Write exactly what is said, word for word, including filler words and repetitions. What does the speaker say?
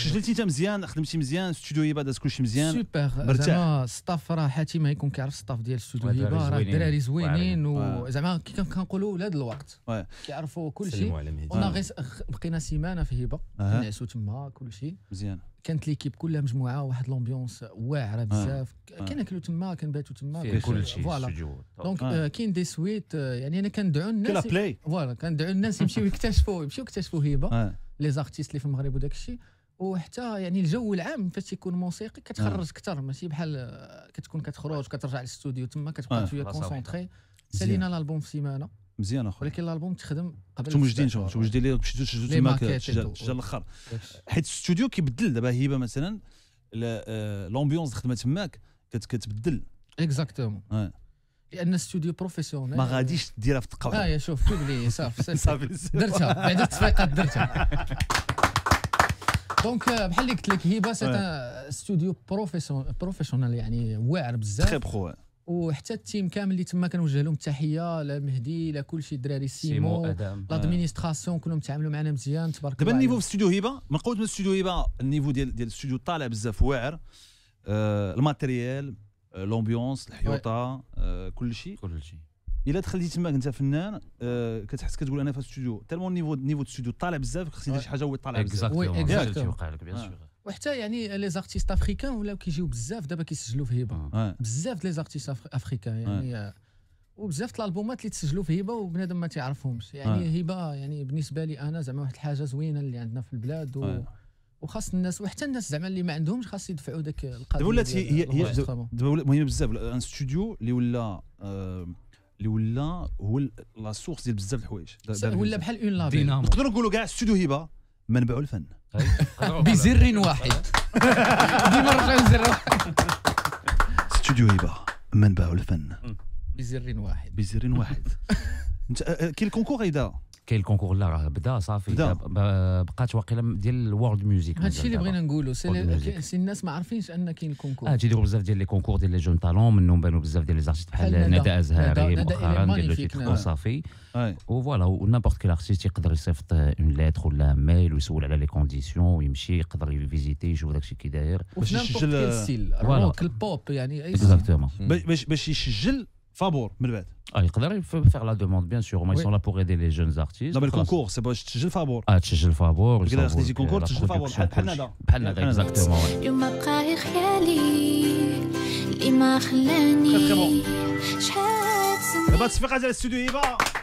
سجلتي انت مزيان خدمتي مزيان استوديو هبه داز كلشي مزيان سوبر زعما ستاف راه حاتم يكون كيعرف ستاف ديال استوديو هبه راه الدراري زوينين وزعما كي كنقولوا ولاد الوقت كيعرفوا كلشي ونا غير بقينا سيمانه في هبه نعسوا تما كلشي مزيان كانت ليكيب كلها مجموعه واحد لومبيونس واعره بزاف كناكلوا تما كنباتوا تما كلشي فوالا دونك كاين دي سويت يعني انا كندعو الناس فوالا كندعو الناس يمشيو يكتشفوا يمشيو يكتشفوا هبه لي زارتيست اللي في المغرب وداك الشيء وحتى يعني الجو العام فاش تيكون موسيقي كتخرج اكثر ماشي بحال كتكون كتخرج كترجع للاستوديو تما كتبقى شويه كونسونطري سالينا الالبوم في سيمانه مزيان اخويا ولكن الالبوم تخدم قبل انتم موجودين شوف موجودين اللي مشيتوا تسجلوا تما شجا الاخر حيت الاستوديو كيبدل دابا هبه مثلا لومبيونس خدمه تماك كتبدل اكزاكتومون لان الاستوديو بروفيسيونيل ما غاديش ديرها في التقوى اه يا شوف بوبلي صافي صافي درتها بعد التصفيقات درتها دونك بحال اللي قلت لك هبه سي استوديو بروفيسيونيل يعني واعر بزاف تري برو وحتى التيم كامل اللي تما كنوجه لهم التحيه لا مهدي لا كلشي الدراري سيمو لادمينستراسيون كلهم تعاملوا معنا مزيان تبارك الله دابا النيفو في استوديو هبه من قوه من استوديو هبه النيفو ديال ديال الاستوديو طالع بزاف واعر الماتيريال لومبيونس الحيوطه كلشي كلشي الا دخلتي تما انت فنان كتحس كتقول انا في الاستوديو تالمون النيفو نيفو الاستوديو طالع بزاف خصني ندير شي حاجه هو طالع بزاف اكزاكتومون بيان سور وحتى يعني لي زارتيست افريكان ولاو كيجيو بزاف دابا كيسجلوا في هبه بزاف لي زارتيست افريكان يعني وبزاف الالبومات اللي تسجلوا في هبه وبنادم ما تعرفهمش يعني هبه يعني بالنسبه لي انا زعما واحد الحاجه زوينه اللي عندنا في البلاد و وخاص الناس وحتى الناس زعما اللي ما عندهمش خاص يدفعوا داك القضيه دابا ولات هي هي دابا مهمه بزاف ان استوديو اللي ولا اللي ولا هو لا سورس ديال بزاف الحوايج ولا بحال اون لابيل نقدروا نقولوا كاع استوديو هبه منبع الفن بزر واحد ديما نرجعوا لزر واحد استوديو هبه منبع الفن بزر واحد بزر واحد انت كاين الكونكور هيدا كاين الكونكور لا راه بدا صافي بقات واقيلا ديال الورلد ميوزيك هادشي اللي بغينا نقولوا سي الناس ما عارفينش ان كاين الكونكور اه تيديروا بزاف ديال لي كونكور ديال لي جون طالون منهم بانوا بزاف ديال لي زارتيست بحال ندى ازهري مؤخرا ديال لو تيتر صافي وفوالا ونابورت كيل ارتيست يقدر يصيفط اون ليتر ولا ميل ويسول على لي كونديسيون ويمشي يقدر يفيزيتي يشوف داكشي كي داير باش يسجل الروك البوب يعني اكزاكتومون باش باش يسجل فابور من بعد اه يقدر يفير لا دوموند بيان سور هما يسون لا بور ايدي لي جون ارتيست دابا الكونكور سي باش تسجل فابور اه تسجل فابور كي خديتي كونكور تسجل فابور بحال هذا بحال هذا اكزاكتومون اليوم بقى خيالي اللي ما خلاني شحال دابا تصفيقات ديال الاستوديو هبه